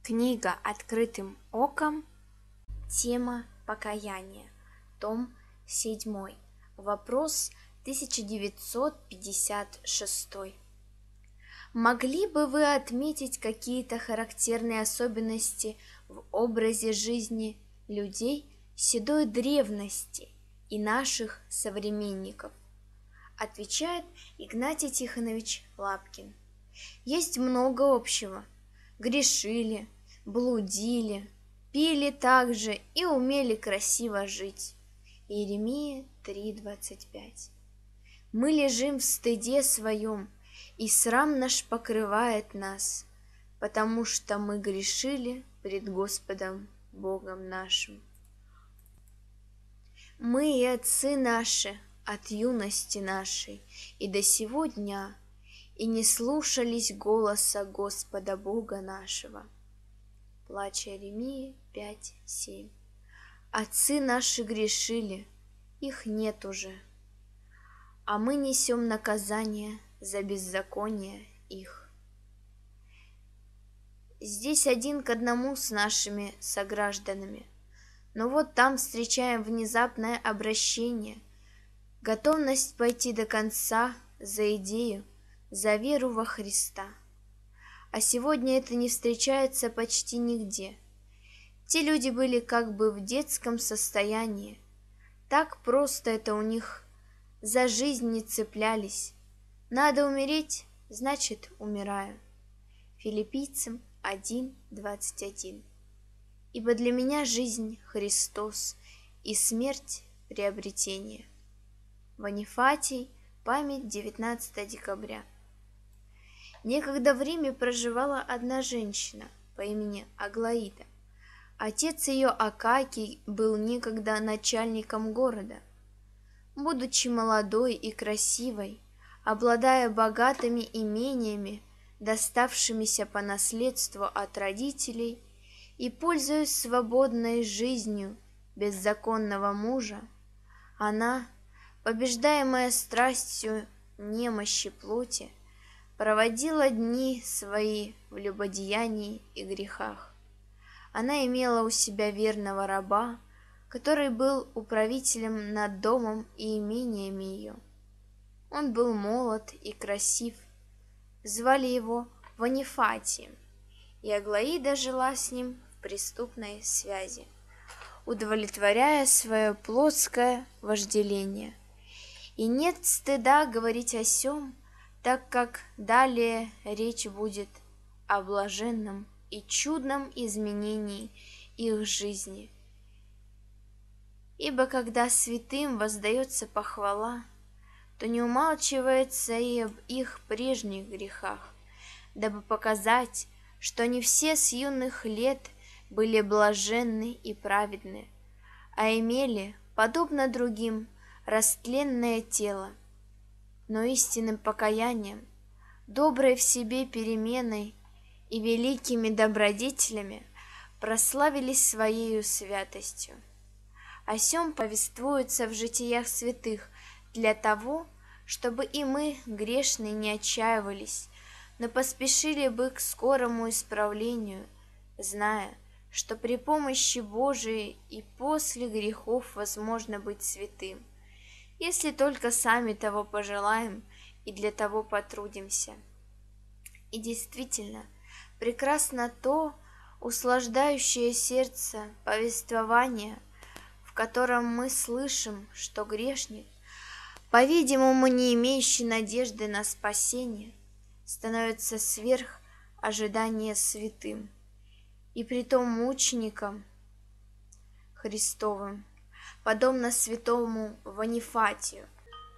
Книга «Открытым оком», тема «Покаяние», том 7, вопрос 1956. Могли бы вы отметить какие-то характерные особенности в образе жизни людей седой древности и наших современников? Отвечает Игнатий Тихонович Лапкин. Есть много общего. Грешили, блудили, пили также и умели красиво жить. Иеремия 3:25. Мы лежим в стыде своем, и срам наш покрывает нас, потому что мы грешили пред Господом Богом нашим. Мы и отцы наши от юности нашей и до сего дня и не слушались голоса Господа Бога нашего. Плач Иеремии 5:7. Отцы наши грешили, их нет уже, а мы несем наказание за беззаконие их. Здесь один к одному с нашими согражданами, но вот там встречаем внезапное обращение, готовность пойти до конца за идею, за веру во Христа. А сегодня это не встречается почти нигде. Те люди были как бы в детском состоянии. Так просто это у них, за жизнь не цеплялись. Надо умереть, значит, умираю. Филиппийцам 1:21. Ибо для меня жизнь Христос и смерть приобретение. Ванифатий, память 19 декабря. Некогда в Риме проживала одна женщина по имени Аглаида. Отец ее Акакий был некогда начальником города. Будучи молодой и красивой, обладая богатыми имениями, доставшимися по наследству от родителей, и пользуясь свободной жизнью беззаконного мужа, она, побеждаемая страстью немощи плоти, проводила дни свои в любодеянии и грехах. Она имела у себя верного раба, который был управителем над домом и имениями ее. Он был молод и красив, звали его Ванифатием, и Аглаида жила с ним в преступной связи, удовлетворяя свое плотское вожделение. И нет стыда говорить о сем, так как далее речь будет о блаженном и чудном изменении их жизни. Ибо когда святым воздается похвала, то не умалчивается и об их прежних грехах, дабы показать, что не все с юных лет были блаженны и праведны, а имели, подобно другим, растленное тело, но истинным покаянием, доброй в себе переменой и великими добродетелями прославились своею святостью. О сем повествуется в житиях святых для того, чтобы и мы, грешные, не отчаивались, но поспешили бы к скорому исправлению, зная, что при помощи Божией и после грехов возможно быть святым, если только сами того пожелаем и для того потрудимся. И действительно, прекрасно то услаждающее сердце повествование, в котором мы слышим, что грешник, по-видимому, не имеющий надежды на спасение, становится сверх ожидания святым, и притом мучеником Христовым, подобно святому Ванифатию,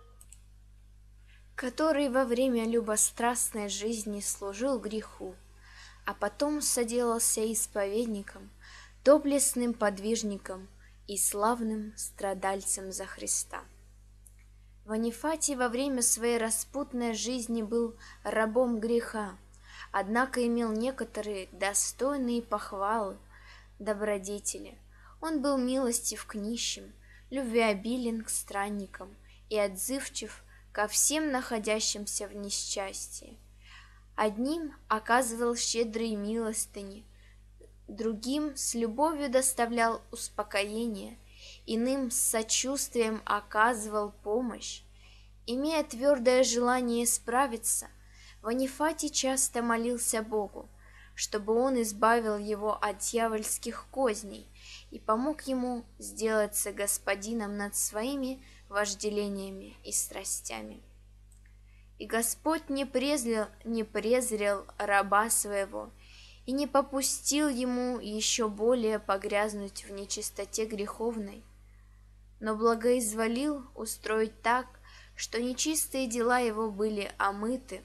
который во время любострастной жизни служил греху, а потом соделался исповедником, доблестным подвижником и славным страдальцем за Христа. Ванифатий во время своей распутной жизни был рабом греха, однако имел некоторые достойные похвалы добродетели. Он был милостив к нищим, любвеобилен к странникам и отзывчив ко всем находящимся в несчастье. Одним оказывал щедрые милостыни, другим с любовью доставлял успокоение, иным с сочувствием оказывал помощь. Имея твердое желание справиться, Ванифатий часто молился Богу, чтобы он избавил его от дьявольских козней и помог ему сделаться господином над своими вожделениями и страстями. И Господь не презрел раба своего и не попустил ему еще более погрязнуть в нечистоте греховной, но благоизволил устроить так, что нечистые дела его были омыты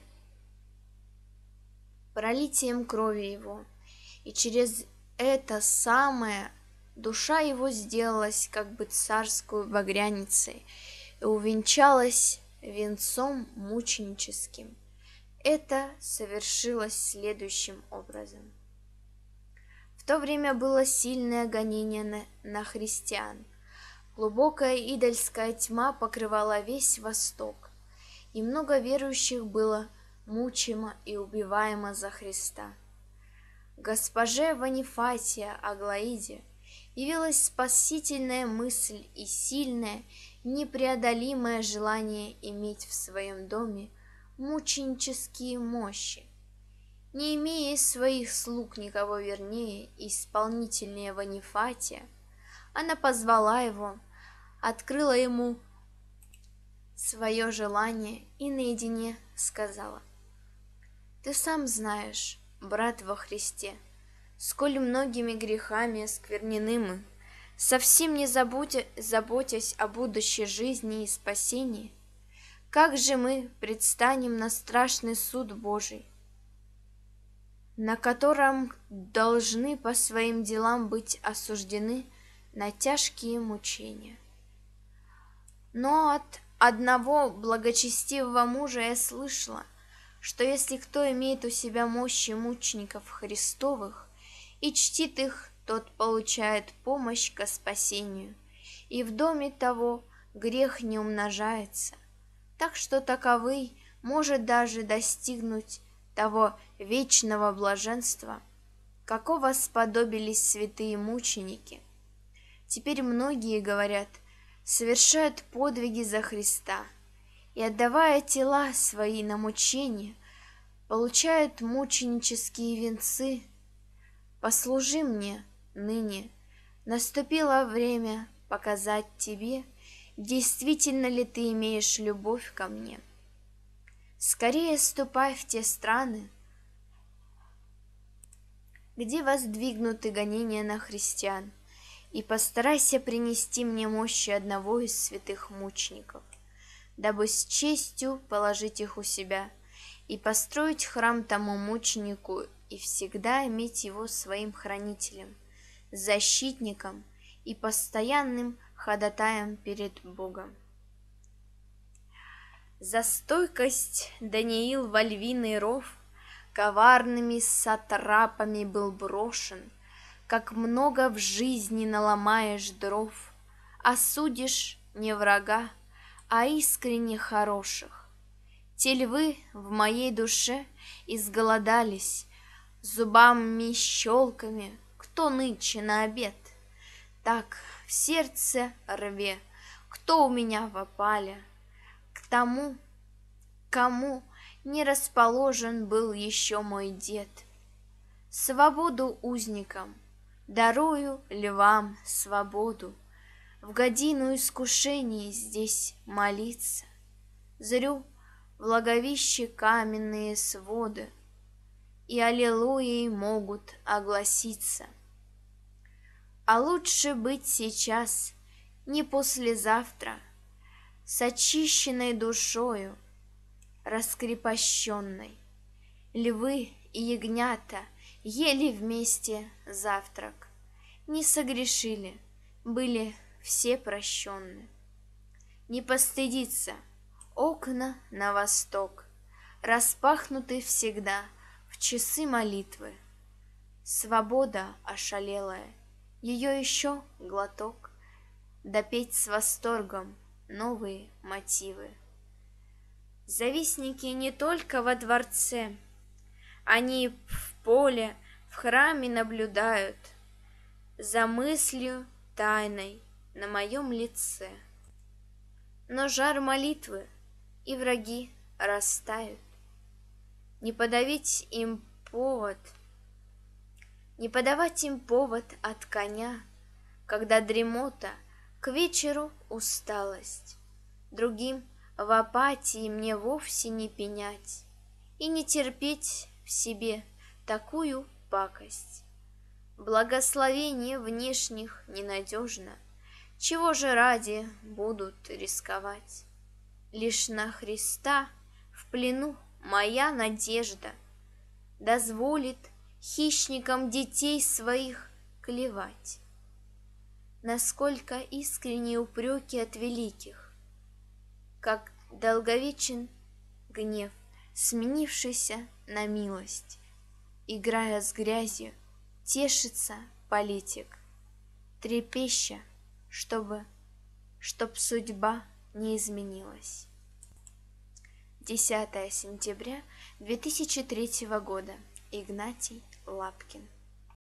пролитием крови его, и через это самое душа его сделалась как бы царскую багряницей и увенчалась венцом мученическим. Это совершилось следующим образом. В то время было сильное гонение на христиан. Глубокая идольская тьма покрывала весь Восток, и много верующих было мучимо и убиваемо за Христа. Госпоже Ванифатия Аглаиде явилась спасительная мысль и сильное, непреодолимое желание иметь в своем доме мученические мощи. Не имея из своих слуг никого вернее и исполнительнее Ванифатия, она позвала его, открыла ему свое желание и наедине сказала: «Ты сам знаешь, брат во Христе, сколь многими грехами осквернены мы, совсем не заботясь о будущей жизни и спасении. Как же мы предстанем на страшный суд Божий, на котором должны по своим делам быть осуждены на тяжкие мучения? Но от одного благочестивого мужа я слышала, что если кто имеет у себя мощи мучеников Христовых и чтит их, тот получает помощь ко спасению, и в доме того грех не умножается, так что таковый может даже достигнуть того вечного блаженства, какого сподобились святые мученики. Теперь многие, говорят, совершают подвиги за Христа и, отдавая тела свои на мучения, получают мученические венцы. Послужи мне ныне, наступило время показать тебе, действительно ли ты имеешь любовь ко мне. Скорее ступай в те страны, где воздвигнуты гонения на христиан, и постарайся принести мне мощи одного из святых мучеников, дабы с честью положить их у себя и построить храм тому мученику и всегда иметь его своим хранителем, защитником и постоянным ходатаем перед Богом. За стойкость Даниил во львиный ров коварными сатрапами был брошен. Как много в жизни наломаешь дров, осудишь не врага, а искренне хороших. Те львы в моей душе изголодались, зубами щелками, кто нынче на обед. Так в сердце рве, кто у меня в опале, к тому, кому не расположен был еще мой дед. Свободу узникам, дарую львам свободу, в годину искушений здесь молиться. Зрю влаговище каменные своды, и аллилуйи могут огласиться. А лучше быть сейчас, не послезавтра, с очищенной душою, раскрепощенной. Львы и ягнята ели вместе завтрак, не согрешили, были все прощенны. Не постыдиться, окна на восток распахнуты всегда в часы молитвы. Свобода ошалелая, ее еще глоток, допеть с восторгом новые мотивы. Завистники не только во дворце, они в поле, в в храме наблюдают за мыслью тайной на моем лице. Но жар молитвы и враги растают. Не подавить им повод, не подавать им повод от коня, когда дремота, к вечеру усталость. Другим в апатии мне вовсе не пенять и не терпеть в себе такую пакость. Благословение внешних ненадежно, чего же ради будут рисковать? Лишь на Христа в плену моя надежда дозволит хищникам детей своих клевать. Насколько искренние упреки от великих, как долговечен гнев, сменившийся на милость, играя с грязью, тешится политик, трепеща, чтоб судьба не изменилась. 10 сентября 2003 года. Игнатий Лапкин.